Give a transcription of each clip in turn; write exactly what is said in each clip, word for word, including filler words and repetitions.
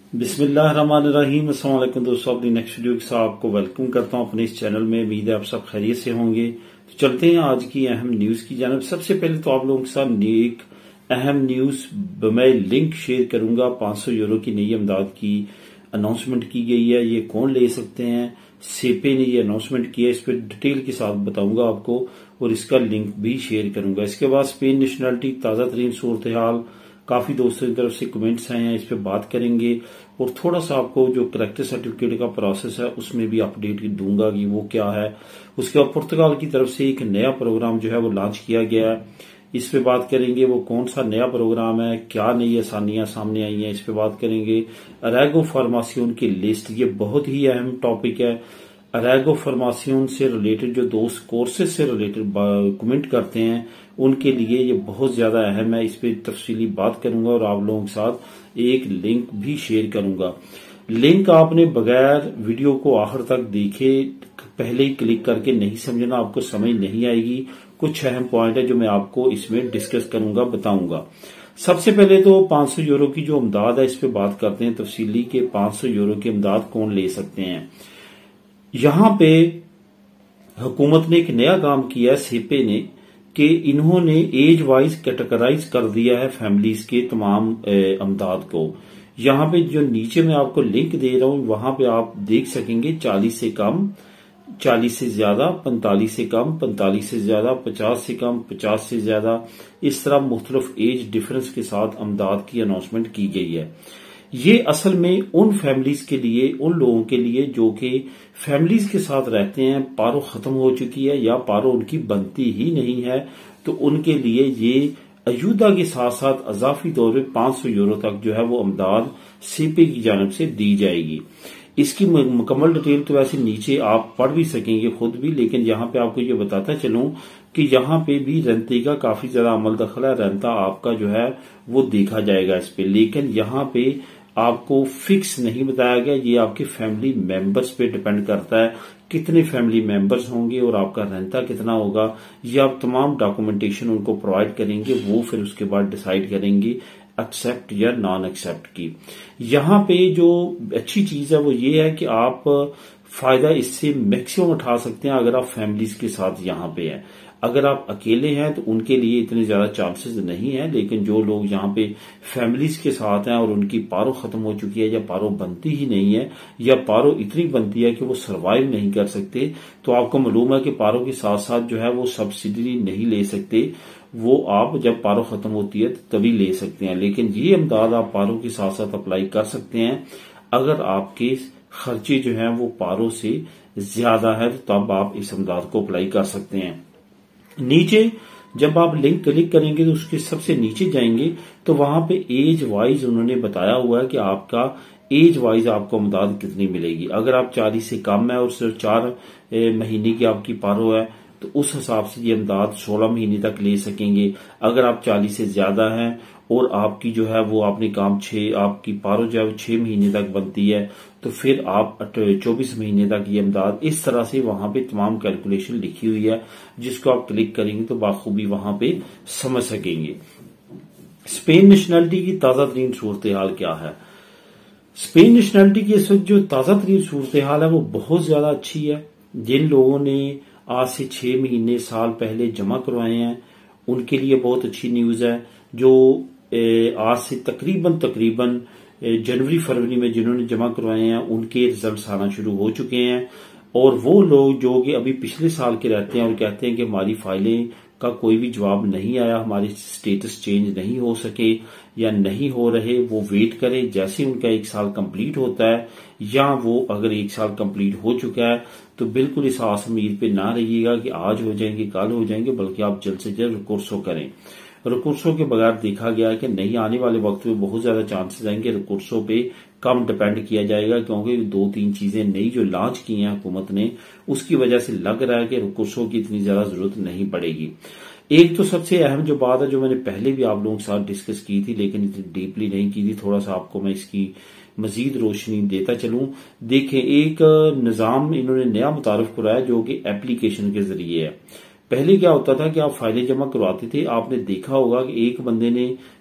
बिस्मिल्लाहिर्रहमानिर्रहीम। अस्सलाम वालेकुम दोस्तों, अपनी नेक्स्ट वीडियो के साथ आपको वेलकम करता हूं अपने इस चैनल में। उम्मीद है आप सब खैरियत से होंगे। तो चलते हैं आज की अहम न्यूज की जानिब। सबसे पहले तो आप लोगों के साथ एक अहम न्यूज मैं लिंक शेयर करूंगा। पांच सौ यूरो की नई इमदाद की अनाउंसमेंट की गई है। ये कौन ले सकते हैं, सेपे ने ये अनाउंसमेंट किया। इस पर डिटेल के साथ बताऊंगा आपको और इसका लिंक भी शेयर करूंगा। इसके बाद स्पेन नेशनलिटी ताजा तरीन सूरत हाल, काफी दोस्तों की तरफ से कमेंट्स आए हैं, इस पे बात करेंगे और थोड़ा सा आपको जो करेक्टर सर्टिफिकेट का प्रोसेस है उसमें भी अपडेट दूंगा कि वो क्या है। उसके बाद पुर्तगाल की तरफ से एक नया प्रोग्राम जो है वो लॉन्च किया गया है, इस पे बात करेंगे। वो कौन सा नया प्रोग्राम है, क्या नई आसानियां सामने आई हैं, इस पे बात करेंगे। अरेगो फार्मासियोन की लिस्ट, ये बहुत ही अहम टॉपिक है। अरेगो फार्मासियोन से रिलेटेड जो दोस्त कोर्सेज से रिलेटेड कमेंट करते हैं उनके लिए ये बहुत ज्यादा अहम है। इस पे तफसीली बात करूंगा और आप लोगों के साथ एक लिंक भी शेयर करूंगा। लिंक आपने बगैर वीडियो को आखिर तक देखे पहले ही क्लिक करके नहीं समझना, आपको समझ नहीं आएगी। कुछ अहम पॉइंट है जो मैं आपको इसमें डिस्कस करूंगा, बताऊंगा। सबसे पहले तो पांच सौ यूरो की जो इमदाद है इस पे बात करते हैं तफसीली के पांच सौ यूरो की इमदाद कौन ले सकते हैं। यहां पे हुकूमत ने एक नया काम किया है सेपे ने कि इन्होंने एज वाइज कैटेगराइज कर दिया है फैमिलीज के तमाम इमदाद को। यहां पे जो नीचे मैं आपको लिंक दे रहा हूं वहां पे आप देख सकेंगे चालीस से कम, चालीस से ज्यादा, पैंतालीस से कम, पैंतालीस से ज्यादा, पचास से कम, पचास से ज्यादा, इस तरह मुख्तलिफ एज डिफरेंस के साथ इमदाद की अनाउंसमेंट की गई है। ये असल में उन फैमिलीज के लिए, उन लोगों के लिए जो कि फैमिलीज के साथ रहते हैं, पारो खत्म हो चुकी है या पारो उनकी बनती ही नहीं है, तो उनके लिए ये अयूदा के साथ साथ अजाफी तौर पर पांच सौ यूरो तक जो है वो इमदाद सीपे की जानिब से दी जाएगी। इसकी मुकम्मल डिटेल तो वैसे नीचे आप पढ़ भी सकेंगे खुद भी, लेकिन यहाँ पे आपको ये बताता चलूं कि यहाँ पे भी रेंते का काफी ज्यादा अमल दखल है। रेंता आपका जो है वो देखा जाएगा इस पे, लेकिन यहाँ पे आपको फिक्स नहीं बताया गया। ये आपके फैमिली मेंबर्स पे डिपेंड करता है, कितने फैमिली मेंबर्स होंगे और आपका रेंता कितना होगा। ये आप तमाम डॉक्यूमेंटेशन उनको प्रोवाइड करेंगे, वो फिर उसके बाद डिसाइड करेंगे एक्सेप्ट या नॉन एक्सेप्ट की। यहाँ पे जो अच्छी चीज है वो ये है कि आप फायदा इससे मैक्सिमम उठा सकते हैं अगर आप फैमिलीज के साथ यहाँ पे हैं। अगर आप अकेले हैं तो उनके लिए इतने ज्यादा चांसेस नहीं है, लेकिन जो लोग यहाँ पे फैमिलीज के साथ हैं और उनकी पारो खत्म हो चुकी है या पारो बनती ही नहीं है या पारो इतनी बनती है कि वो सरवाइव नहीं कर सकते, तो आपको मालूम है कि पारो के साथ साथ जो है वो सब्सिडी नहीं ले सकते। वो आप जब पारो खत्म होती है तो तभी ले सकते हैं, लेकिन ये इमदाद आप पारो के साथ साथ अप्लाई कर सकते हैं अगर आपके खर्चे जो हैं वो पारो से ज्यादा है, तो तब आप इस इमदाद को अप्लाई कर सकते हैं। नीचे जब आप लिंक क्लिक करेंगे तो उसके सबसे नीचे जाएंगे तो वहां पे एज वाइज उन्होंने बताया हुआ है कि आपका एज वाइज आपको इमदाद कितनी मिलेगी। अगर आप चालीस से कम है और सिर्फ चार महीने की आपकी पारो है तो उस हिसाब से ये इमदाद सोलह महीने तक ले सकेंगे। अगर आप चालीस से ज्यादा हैं और आपकी जो है वो आपने काम छह, आपकी पारो जो है छह महीने तक बनती है तो फिर आप चौबीस महीने तक ये इमदाद, इस तरह से वहां पे तमाम कैलकुलेशन लिखी हुई है जिसको आप क्लिक करेंगे तो बाखूबी वहां पे समझ सकेंगे। स्पेन नेशनलिटी की ताजा तरीन सूरत हाल क्या है। स्पेन नेशनलिटी की इस वक्त जो ताजा तरीन सूरत हाल है वो बहुत ज्यादा अच्छी है। जिन लोगों ने आज से छह महीने साल पहले जमा करवाए हैं उनके लिए बहुत अच्छी न्यूज है। जो आज से तकरीबन तकरीबन जनवरी फरवरी में जिन्होंने जमा करवाए हैं उनके रिजल्ट आना शुरू हो चुके हैं। और वो लोग जो कि अभी पिछले साल के रहते हैं और कहते हैं कि हमारी फाइलें का कोई भी जवाब नहीं आया, हमारे स्टेटस चेंज नहीं हो सके या नहीं हो रहे, वो वेट करें। जैसे उनका एक साल कंप्लीट होता है या वो अगर एक साल कंप्लीट हो चुका है तो बिल्कुल इस आस उम्मीद पे ना रहिएगा कि आज हो जाएंगे कल हो जाएंगे, बल्कि आप जल्द से जल्द रिकोर्सो करें। रिकोर्सो के बगैर देखा गया है कि नहीं आने वाले वक्त में बहुत ज्यादा चांसेस आएंगे रिकोर्सो पे कम डिपेंड किया जाएगा, क्योंकि दो तीन चीजें नई जो लॉन्च की हैं हुकूमत ने उसकी वजह से लग रहा है कि रिकोर्सो की इतनी ज्यादा जरूरत नहीं पड़ेगी। एक तो सबसे अहम जो बात है जो मैंने पहले भी आप लोगों के साथ डिस्कस की थी लेकिन इतनी डीपली नहीं की थी, थोड़ा सा आपको मैं इसकी मजीद रोशनी देता चलूं। देखें, एक निजाम इन्होंने नया मुतारफ कराया जो कि एप्लीकेशन के जरिए है। पहले क्या होता था कि आप फाइलें जमा करवाते थे, आपने देखा होगा कि एक बंदे ने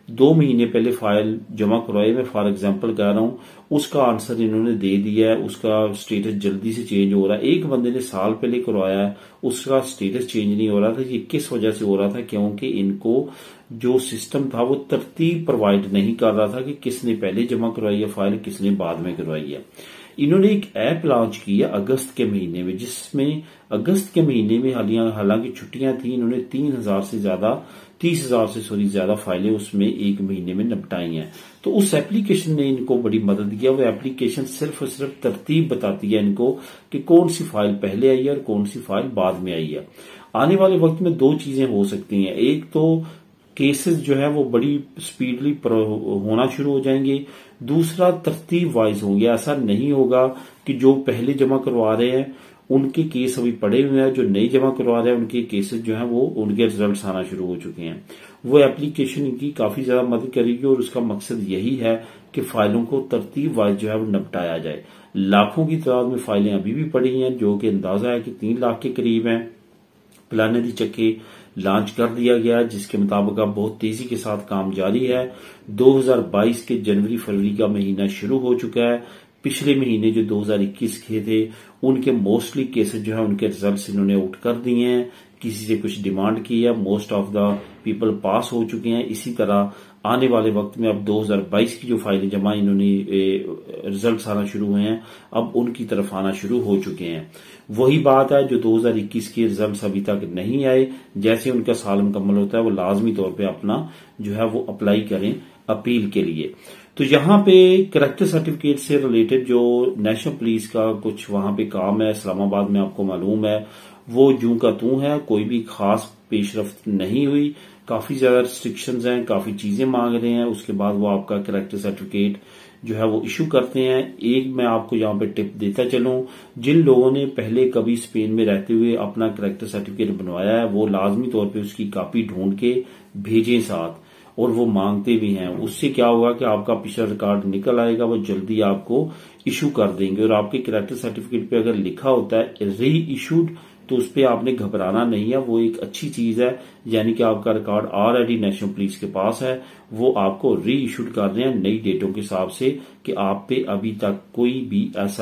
दो महीने पहले फाइल जमा करवाई, मैं फॉर एग्जांपल कह रहा हूं, उसका आंसर इन्होंने दे दिया है, उसका स्टेटस जल्दी से चेंज हो रहा है। एक बंदे ने साल पहले करवाया है, उसका स्टेटस चेंज नहीं हो रहा था। ये किस वजह से हो रहा था? क्योंकि इनको जो सिस्टम था वो तरतीब प्रोवाइड नहीं कर रहा था कि किसने पहले जमा करवाई है फाइल, किसने बाद में करवाई है। इन्होंने एक ऐप लॉन्च की है अगस्त के महीने में, जिसमें अगस्त के महीने में हालांकि छुट्टियां थी, इन्होंने तीन हजार से ज्यादा तीस हजार से सॉरी ज्यादा फाइलें उसमें एक महीने में निपटाई हैं। तो उस एप्लीकेशन ने इनको बड़ी मदद किया। वो एप्लीकेशन सिर्फ और सिर्फ तरतीब बताती है इनको कि कौन सी फाइल पहले आई है और कौन सी फाइल बाद में आई है। आने वाले वक्त में दो चीजें हो सकती हैं, एक तो केसेस जो है वो बड़ी स्पीडली होना शुरू हो जाएंगे, दूसरा तरतीब वाइज होंगे। ऐसा नहीं होगा कि जो पहले जमा करवा रहे हैं उनके केस अभी पड़े हुए हैं, जो नए जमा करवा रहे हैं उनके केसेस जो हैं वो उनके रिजल्ट्स आना शुरू हो चुके हैं। वो एप्लीकेशन इनकी काफी ज्यादा मदद करेगी और उसका मकसद यही है कि फाइलों को तरतीब वाइज जो है वो निपटाया जाए। लाखों की तादाद में फाइलें अभी भी पड़ी हैं, जो कि अंदाजा है कि तीन लाख के करीब हैं। प्लानरी चक्के लॉन्च कर दिया गया, जिसके मुताबिक अब बहुत तेजी के साथ काम जारी है। दो हज़ार बाईस के जनवरी फरवरी का महीना शुरू हो चुका है। पिछले महीने जो दो हज़ार इक्कीस के थे उनके मोस्टली केसेस जो है उनके रिजल्ट्स इन्होंने आउट कर दिए हैं। किसी से कुछ डिमांड की है, most of the people pass हो चुके हैं। इसी तरह आने वाले वक्त में अब दो हज़ार बाईस की जो फाइलें जमा इन्होंने रिजल्ट्स आना शुरू हुए हैं, अब उनकी तरफ आना शुरू हो चुके हैं। वही बात है जो दो हज़ार इक्कीस के रिजल्ट्स अभी तक नहीं आए, जैसे उनका साल मुकम्मल होता है वो लाजमी तौर पे अपना जो है वो अप्लाई करें अपील के लिए। तो यहाँ पे करैक्टर सर्टिफिकेट से रिलेटेड जो नेशनल पुलिस का कुछ वहां पे काम है इस्लामाबाद में, आपको मालूम है, वो जूं का तू है, कोई भी खास पेशरफ्त नहीं हुई। काफी ज्यादा रिस्ट्रिक्शंस हैं, काफी चीजें मांग रहे हैं, उसके बाद वो आपका करैक्टर सर्टिफिकेट जो है वो इशू करते हैं। एक मैं आपको यहाँ पे टिप देता चलूं, जिन लोगों ने पहले कभी स्पेन में रहते हुए अपना करैक्टर सर्टिफिकेट बनवाया है वो लाजमी तौर पे उसकी कॉपी ढूंढ के भेजें साथ, और वो मांगते भी हैं। उससे क्या होगा कि आपका पिछला रिकॉर्ड निकल आएगा, वो जल्दी आपको इशू कर देंगे। और आपके करैक्टर सर्टिफिकेट पे अगर लिखा होता है री इशूड, तो उस पर आपने घबराना नहीं है, वो एक अच्छी चीज है। यानी कि आपका रिकॉर्ड ऑलरेडी नेशनल पुलिस के पास है, वो आपको री इशूड कर रहे हैं नई डेटों के हिसाब से कि आप पे अभी तक कोई भी ऐसा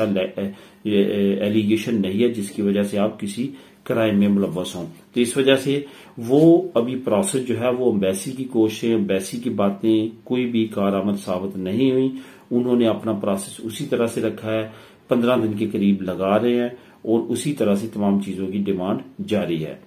एलिगेशन नहीं है जिसकी वजह से आप किसी क्राइम में मुलव्वस हों। तो इस वजह से वो अभी प्रोसेस जो है वो एम्बेसी की कोशिशें, एम्बेसी की बातें कोई भी कारआमद साबित नहीं हुई। उन्होंने अपना प्रोसेस उसी तरह से रखा है, पंद्रह दिन के करीब लगा रहे हैं और उसी तरह से तमाम चीजों की डिमांड जारी है।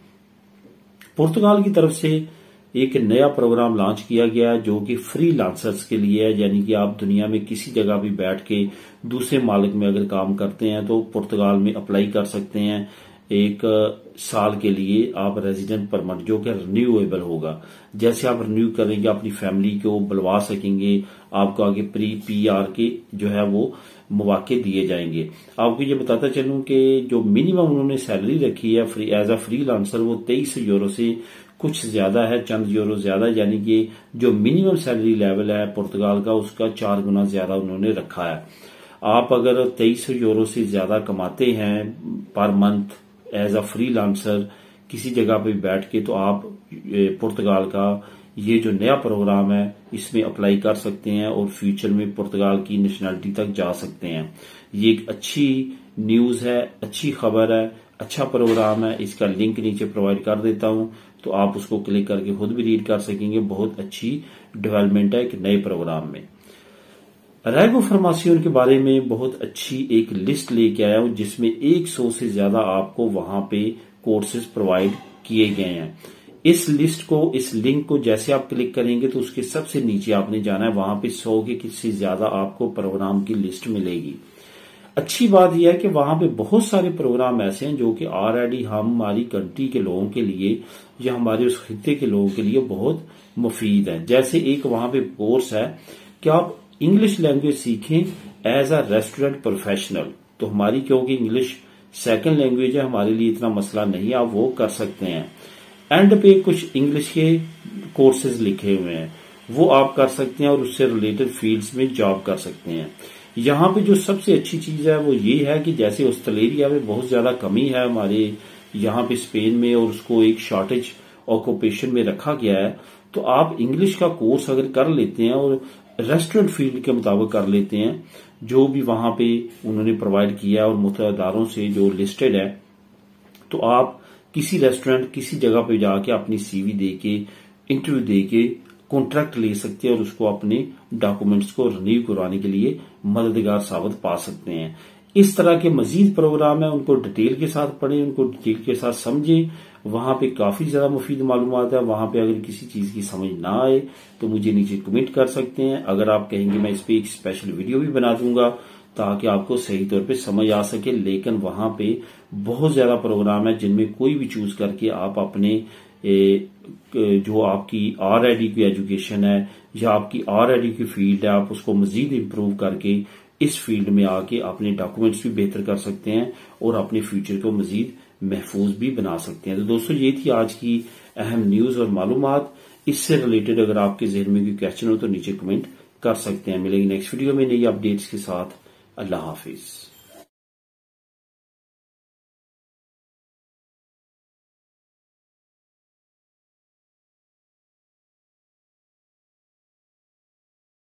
पुर्तगाल की तरफ से एक नया प्रोग्राम लॉन्च किया गया जो कि फ्री लांसर्स के लिए है, यानी कि आप दुनिया में किसी जगह भी बैठ के दूसरे मालिक में अगर काम करते हैं तो पुर्तगाल में अप्लाई कर सकते हैं। एक साल के लिए आप रेजिडेंट परमिट जो कि रिन्यूएबल होगा, जैसे आप रिन्यू करेंगे अपनी फैमिली को बुलवा सकेंगे, आपको आगे प्री पी आर के जो है वो मौके दिए जाएंगे। आपको ये बताता चलूं कि जो मिनिमम उन्होंने सैलरी रखी है free as a freelancer वो तेईस यूरो से कुछ ज्यादा है, चंद यूरो ज्यादा, यानी कि जो मिनिमम सैलरी लेवल है पुर्तगाल का उसका चार गुना ज्यादा उन्होंने रखा है। आप अगर तेईस यूरो से ज्यादा कमाते हैं per month as a freelancer किसी जगह पे बैठ के, तो आप पुर्तगाल का ये जो नया प्रोग्राम है इसमें अप्लाई कर सकते हैं और फ्यूचर में पुर्तगाल की नेशनलिटी तक जा सकते हैं। ये एक अच्छी न्यूज है, अच्छी खबर है, अच्छा प्रोग्राम है। इसका लिंक नीचे प्रोवाइड कर देता हूं, तो आप उसको क्लिक करके खुद भी रीड कर सकेंगे। बहुत अच्छी डेवलपमेंट है एक नए प्रोग्राम में। रैगो फार्मासियों के बारे में बहुत अच्छी एक लिस्ट लेके आया हूं जिसमें सौ से ज्यादा आपको वहां पे कोर्सेज प्रोवाइड किए गए हैं। इस लिस्ट को, इस लिंक को जैसे आप क्लिक करेंगे तो उसके सबसे नीचे आपने जाना है, वहां पे सौ के किसी ज्यादा आपको प्रोग्राम की लिस्ट मिलेगी। अच्छी बात यह है कि वहां पे बहुत सारे प्रोग्राम ऐसे हैं जो कि ऑलरेडी हम हमारी कंट्री के लोगों के लिए या हमारे उस खित्ते के लोगों के लिए बहुत मुफीद है। जैसे एक वहां पे कोर्स है कि आप इंग्लिश लैंग्वेज सीखें एज अ रेस्टोरेंट प्रोफेशनल। तो हमारी क्योंकि इंग्लिश सेकंड लैंग्वेज है, हमारे लिए इतना मसला नहीं है, आप वो कर सकते हैं। एंड पे कुछ इंग्लिश के कोर्सेज लिखे हुए हैं, वो आप कर सकते हैं और उससे रिलेटेड फील्ड्स में जॉब कर सकते हैं। यहाँ पे जो सबसे अच्छी चीज है वो ये है कि जैसे ऑस्ट्रेलिया में बहुत ज्यादा कमी है हमारे यहाँ पे स्पेन में, और उसको एक शॉर्टेज ऑक्यूपेशन में रखा गया है, तो आप इंग्लिश का कोर्स अगर कर लेते हैं और रेस्टोरेंट फील्ड के मुताबिक कर लेते हैं, जो भी वहां पे उन्होंने प्रोवाइड किया और मुतअद्दिदारों से जो लिस्टेड है, तो आप किसी रेस्टोरेंट किसी जगह पे जाके अपनी सीवी दे के इंटरव्यू दे के कॉन्ट्रैक्ट ले सकते हैं और उसको अपने डॉक्यूमेंट्स को रिन्यू करवाने के लिए मददगार साबित पा सकते हैं। इस तरह के मजीद प्रोग्राम है, उनको डिटेल के साथ पढ़ें, उनको डिटेल के साथ समझें। वहां पे काफी ज्यादा मुफीद मालूमात है। वहां पे अगर किसी चीज की समझ ना आए तो मुझे नीचे कमेंट कर सकते हैं। अगर आप कहेंगे मैं इस पे एक स्पेशल वीडियो भी बना दूंगा ताकि आपको सही तौर पे समझ आ सके। लेकिन वहां पे बहुत ज्यादा प्रोग्राम है जिनमें कोई भी चूज करके आप अपने ए, जो आपकी ऑलरेडी की एजुकेशन है या आपकी ऑलरेडी की फील्ड है, आप उसको मजीद इम्प्रूव करके इस फील्ड में आके अपने डॉक्यूमेंट्स भी बेहतर कर सकते हैं और अपने फ्यूचर को मजीद महफूज भी बना सकते हैं। तो दोस्तों, ये थी आज की अहम न्यूज और मालूमात। इससे रिलेटेड अगर आपके ज़हन में कोई क्वेश्चन हो तो नीचे कमेंट कर सकते हैं। मिलेंगे नेक्स्ट वीडियो में नई अपडेट्स के साथ। अल्लाह हाफिज।